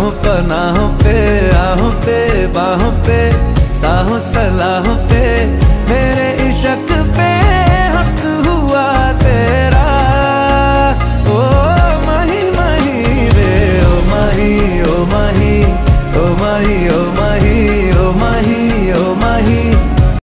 राहों पनाहों पे, आहों पे बाहों पे, साहों सलाहों पे, मेरे इश्क पे हक हुआ तेरा। ओ माही माही रे, ओ माही, ओ माही, ओ माही, ओ माही।